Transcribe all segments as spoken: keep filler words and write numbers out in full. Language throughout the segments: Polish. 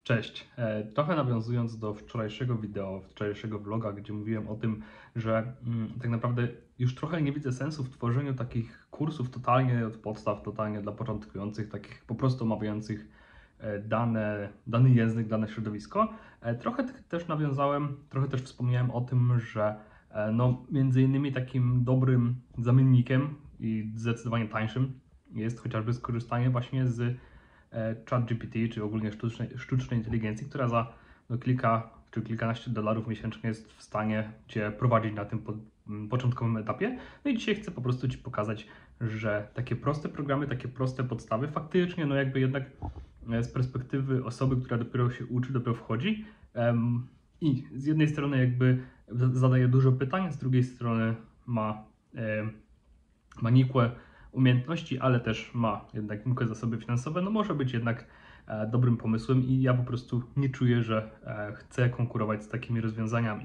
Cześć. E, Trochę nawiązując do wczorajszego wideo, wczorajszego vloga, gdzie mówiłem o tym, że mm, tak naprawdę już trochę nie widzę sensu w tworzeniu takich kursów totalnie od podstaw, totalnie dla początkujących, takich po prostu omawiających e, dane, dany język, dane środowisko. E, Trochę t- też nawiązałem, trochę też wspomniałem o tym, że e, no, między innymi takim dobrym zamiennikiem i zdecydowanie tańszym jest chociażby skorzystanie właśnie z ChatGPT, czy ogólnie sztucznej, sztucznej inteligencji, która za no, kilka czy kilkanaście dolarów miesięcznie jest w stanie Cię prowadzić na tym po, m, początkowym etapie. No i dzisiaj chcę po prostu Ci pokazać, że takie proste programy, takie proste podstawy faktycznie, no jakby jednak e, z perspektywy osoby, która dopiero się uczy, dopiero wchodzi em, i z jednej strony jakby zadaje dużo pytań, z drugiej strony ma, e, ma nikłe umiejętności, ale też ma jednak nikłe zasoby finansowe, no może być jednak e, dobrym pomysłem i ja po prostu nie czuję, że e, chcę konkurować z takimi rozwiązaniami.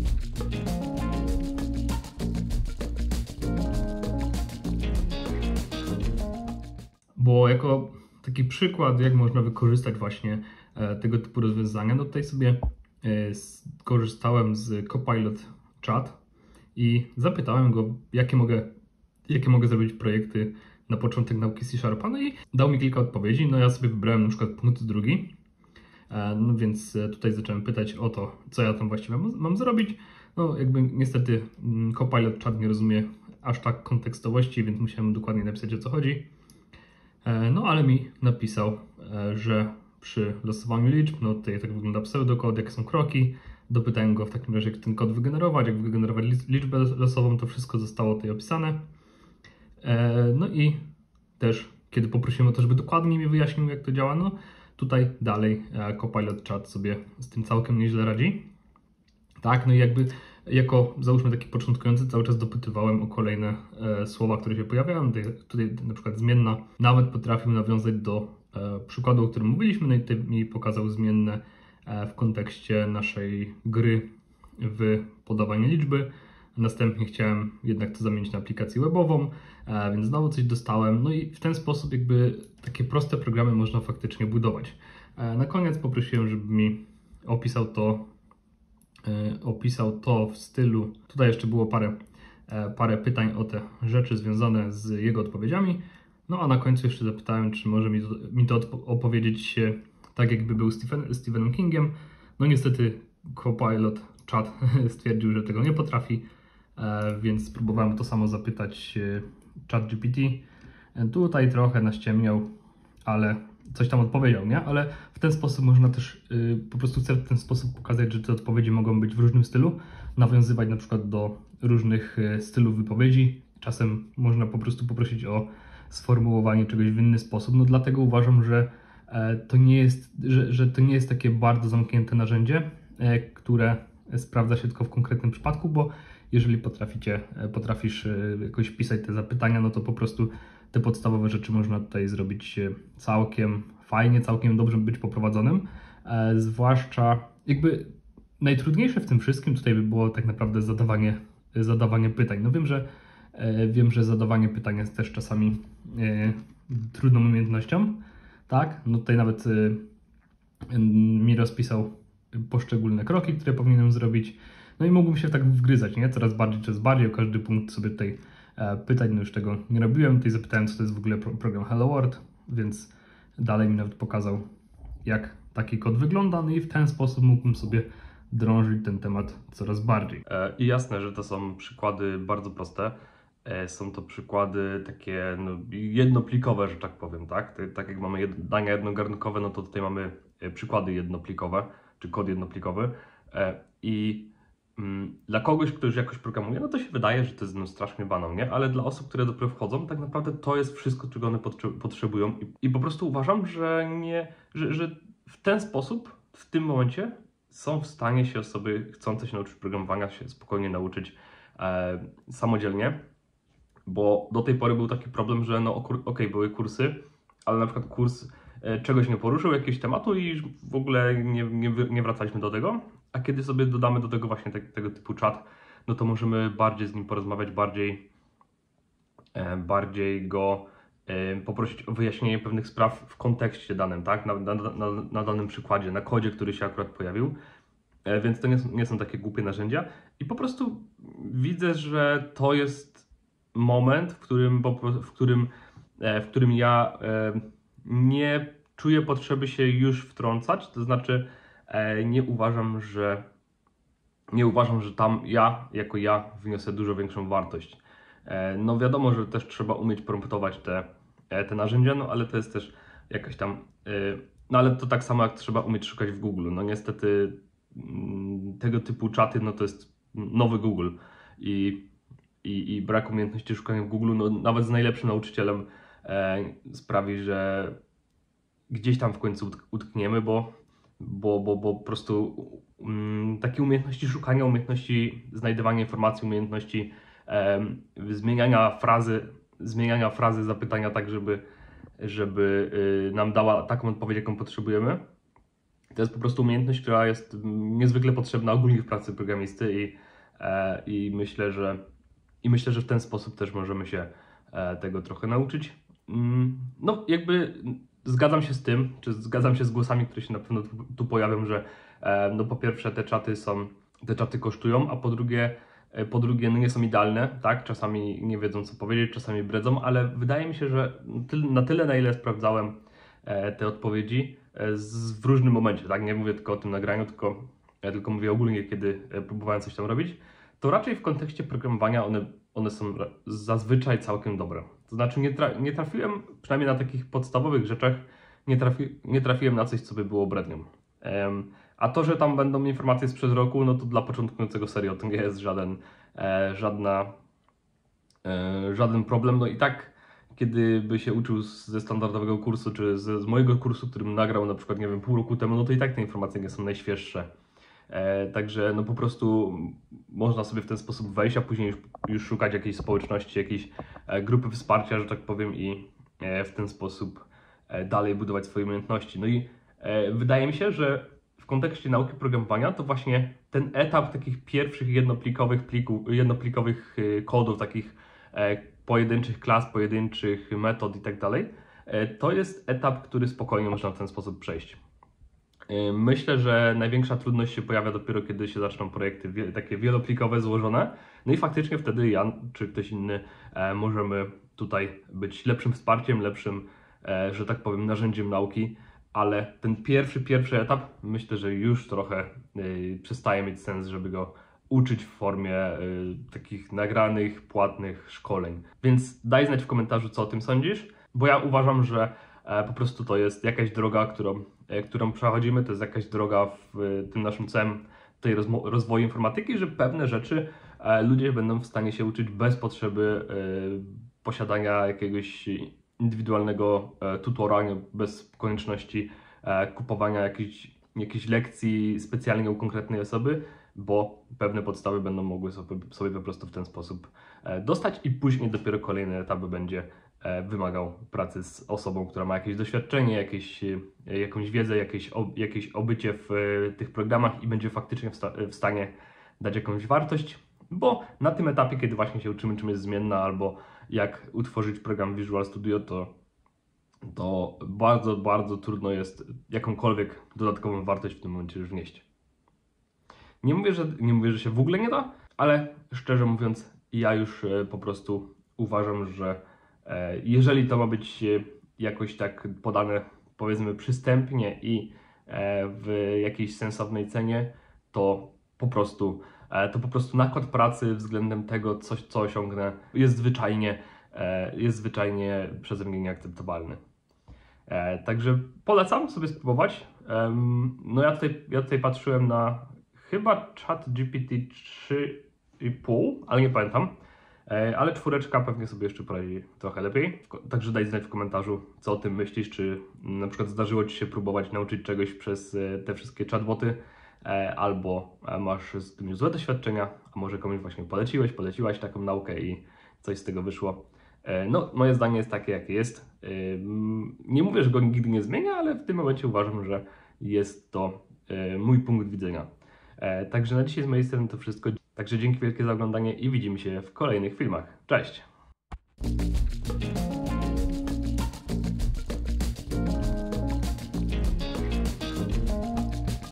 Bo jako taki przykład, jak można wykorzystać właśnie e, tego typu rozwiązania, no tutaj sobie e, skorzystałem z Copilot Chat i zapytałem go, jakie mogę jakie mogę zrobić projekty na początek nauki C Sharpa, no i dał mi kilka odpowiedzi, no ja sobie wybrałem na przykład punkt drugi, no więc tutaj zacząłem pytać o to, co ja tam właściwie mam, mam zrobić, no jakby niestety Copilot Chat nie rozumie aż tak kontekstowości, więc musiałem dokładnie napisać, o co chodzi, no ale mi napisał, że przy losowaniu liczb, no tutaj tak wygląda pseudokod, jakie są kroki, dopytałem go w takim razie, jak ten kod wygenerować, jak wygenerować liczbę losową, to wszystko zostało tutaj opisane. No i też, kiedy poprosiłem o to, żeby dokładnie mi wyjaśnił, jak to działa, no tutaj dalej Copilot Chat sobie z tym całkiem nieźle radzi. Tak, no i jakby jako, załóżmy, taki początkujący cały czas dopytywałem o kolejne e, słowa, które się pojawiają. Tutaj, tutaj na przykład zmienna nawet potrafił nawiązać do e, przykładu, o którym mówiliśmy, no i tutaj mi pokazał zmienne e, w kontekście naszej gry w podawanie liczby. Następnie chciałem jednak to zamienić na aplikację webową, e, więc znowu coś dostałem. No i w ten sposób jakby takie proste programy można faktycznie budować. E, na koniec poprosiłem, żeby mi opisał to, e, opisał to w stylu, tutaj jeszcze było parę, e, parę pytań o te rzeczy związane z jego odpowiedziami. No a na końcu jeszcze zapytałem, czy może mi to, mi to opowiedzieć tak, jakby był Stephen, Stephenem Kingiem. No niestety Copilot Chat stwierdził, że tego nie potrafi, więc spróbowałem to samo zapytać ChatGPT. Tutaj trochę naściemniał, ale coś tam odpowiedział, nie? Ale w ten sposób można też, po prostu chcę w ten sposób pokazać, że te odpowiedzi mogą być w różnym stylu, nawiązywać na przykład do różnych stylów wypowiedzi. Czasem można po prostu poprosić o sformułowanie czegoś w inny sposób. No dlatego uważam, że to nie jest, że, że to nie jest takie bardzo zamknięte narzędzie, które sprawdza się tylko w konkretnym przypadku, bo jeżeli potraficie, potrafisz jakoś pisać te zapytania, no to po prostu te podstawowe rzeczy można tutaj zrobić całkiem fajnie, całkiem dobrze być poprowadzonym. E, zwłaszcza jakby najtrudniejsze w tym wszystkim tutaj by było tak naprawdę zadawanie, zadawanie pytań. No wiem, że e, wiem, że zadawanie pytań jest też czasami e, trudną umiejętnością, tak? No tutaj nawet e, mi rozpisał poszczególne kroki, które powinienem zrobić. No i mógłbym się tak wgryzać, nie? Coraz bardziej, coraz bardziej, o każdy punkt sobie tutaj e, pytań, no już tego nie robiłem. Tutaj zapytałem, co to jest w ogóle pro, program Hello World, więc dalej mi nawet pokazał, jak taki kod wygląda, no i w ten sposób mógłbym sobie drążyć ten temat coraz bardziej. E, I jasne, że to są przykłady bardzo proste. E, Są to przykłady takie no, jednoplikowe, że tak powiem, tak? Te- Tak jak mamy jed dania jednogarnkowe, no to tutaj mamy e, przykłady jednoplikowe, czy kod jednoplikowy. E, I mm, dla kogoś, kto już jakoś programuje, no to się wydaje, że to jest no, strasznie banał, nie? Ale dla osób, które dopiero wchodzą, tak naprawdę to jest wszystko, czego one potrze- potrzebują. I, I po prostu uważam, że nie, że, że w ten sposób, w tym momencie są w stanie się osoby chcące się nauczyć programowania się spokojnie nauczyć e, samodzielnie, bo do tej pory był taki problem, że no okej, okay, były kursy, ale na przykład kurs e, czegoś nie poruszył, jakiegoś tematu i już w ogóle nie, nie, nie wracaliśmy do tego, a kiedy sobie dodamy do tego właśnie te, tego typu czat, no to możemy bardziej z nim porozmawiać, bardziej, e, bardziej go poprosić o wyjaśnienie pewnych spraw w kontekście danym, tak? Na, na, na, na danym przykładzie, na kodzie, który się akurat pojawił. Więc to nie są, nie są takie głupie narzędzia. I po prostu widzę, że to jest moment, w którym, w którym, w którym ja nie czuję potrzeby się już wtrącać. To znaczy nie uważam, że nie uważam, że tam ja, jako ja, wniosę dużo większą wartość. No wiadomo, że też trzeba umieć promptować te, te narzędzia, no ale to jest też jakaś tam, no ale to tak samo jak trzeba umieć szukać w Google. No niestety tego typu czaty, no to jest nowy Google i, i, i brak umiejętności szukania w Google, no nawet z najlepszym nauczycielem e, sprawi, że gdzieś tam w końcu utkniemy, bo, bo, bo, bo po prostu um, takie umiejętności szukania, umiejętności znajdywania informacji, umiejętności e, zmieniania frazy, zmieniania frazy zapytania tak, żeby, żeby y, nam dała taką odpowiedź, jaką potrzebujemy. To jest po prostu umiejętność, która jest niezwykle potrzebna ogólnie w pracy programisty i, e, i, myślę, że, i myślę, że w ten sposób też możemy się e, tego trochę nauczyć. Mm, no jakby zgadzam się z tym, czy zgadzam się z głosami, które się na pewno tu, tu pojawią, że e, no po pierwsze te czaty są, te czaty kosztują, a po drugie, e, po drugie no nie są idealne, tak? Czasami nie wiedzą co powiedzieć, czasami bredzą, ale wydaje mi się, że na tyle, na ile sprawdzałem e, te odpowiedzi, w różnym momencie, tak? Nie mówię tylko o tym nagraniu, tylko, ja tylko mówię ogólnie, kiedy próbowałem coś tam robić, to raczej w kontekście programowania one, one są zazwyczaj całkiem dobre. To znaczy nie, tra nie trafiłem, przynajmniej na takich podstawowych rzeczach, nie, trafi nie trafiłem na coś, co by było brednią. Um, a to, że tam będą informacje sprzed roku, no to dla początkującego serio to nie jest żaden, e, żadna, e, żaden problem. No i tak kiedy by się uczył ze standardowego kursu, czy z, z mojego kursu, którym nagrał na przykład, nie wiem, pół roku temu, no to i tak te informacje nie są najświeższe. E, także no po prostu można sobie w ten sposób wejść, a później już, już szukać jakiejś społeczności, jakiejś e, grupy wsparcia, że tak powiem, i e, w ten sposób e, dalej budować swoje umiejętności. No i e, wydaje mi się, że w kontekście nauki programowania to właśnie ten etap takich pierwszych jednoplikowych plików, jednoplikowych e, kodów, takich e, pojedynczych klas, pojedynczych metod i tak dalej, to jest etap, który spokojnie można w ten sposób przejść. Myślę, że największa trudność się pojawia dopiero, kiedy się zaczną projekty takie wieloplikowe, złożone. No i faktycznie wtedy ja czy ktoś inny możemy tutaj być lepszym wsparciem, lepszym, że tak powiem, narzędziem nauki, ale ten pierwszy, pierwszy etap myślę, że już trochę przestaje mieć sens, żeby go uczyć w formie y, takich nagranych, płatnych szkoleń. Więc daj znać w komentarzu, co o tym sądzisz, bo ja uważam, że e, po prostu to jest jakaś droga, którą, e, którą przechodzimy, to jest jakaś droga w e, tym naszym całym tej rozwoju informatyki, że pewne rzeczy e, ludzie będą w stanie się uczyć bez potrzeby e, posiadania jakiegoś indywidualnego e, tutora, bez konieczności e, kupowania jakichś, jakichś lekcji specjalnie u konkretnej osoby, bo pewne podstawy będą mogły sobie, sobie po prostu w ten sposób dostać i później dopiero kolejny etap będzie wymagał pracy z osobą, która ma jakieś doświadczenie, jakieś, jakąś wiedzę, jakieś, jakieś obycie w tych programach i będzie faktycznie w, sta w stanie dać jakąś wartość, bo na tym etapie, kiedy właśnie się uczymy, czym jest zmienna albo jak utworzyć program Visual Studio, to, to bardzo, bardzo trudno jest jakąkolwiek dodatkową wartość w tym momencie już wnieść. Nie mówię, że, nie mówię, że się w ogóle nie da, ale szczerze mówiąc, ja już e, po prostu uważam, że e, jeżeli to ma być e, jakoś tak podane, powiedzmy, przystępnie i e, w jakiejś sensownej cenie, to po prostu, e, to po prostu nakład pracy względem tego, coś, co osiągnę, jest zwyczajnie, e, jest zwyczajnie przeze mnie nieakceptowalny. E, także polecam sobie spróbować. E, no ja tutaj, ja tutaj patrzyłem na chyba ChatGPT trzy i pół, ale nie pamiętam. Ale czwóreczka pewnie sobie jeszcze poradzi trochę lepiej. Także daj znać w komentarzu, co o tym myślisz, czy na przykład zdarzyło Ci się próbować nauczyć czegoś przez te wszystkie chatboty, albo masz z tym już złe doświadczenia, a może komuś właśnie poleciłeś, poleciłaś taką naukę i coś z tego wyszło. No, moje zdanie jest takie, jakie jest. Nie mówię, że go nigdy nie zmienia, ale w tym momencie uważam, że jest to mój punkt widzenia. Także na dzisiaj z mojej strony to wszystko. Także dzięki wielkie za oglądanie i widzimy się w kolejnych filmach. Cześć!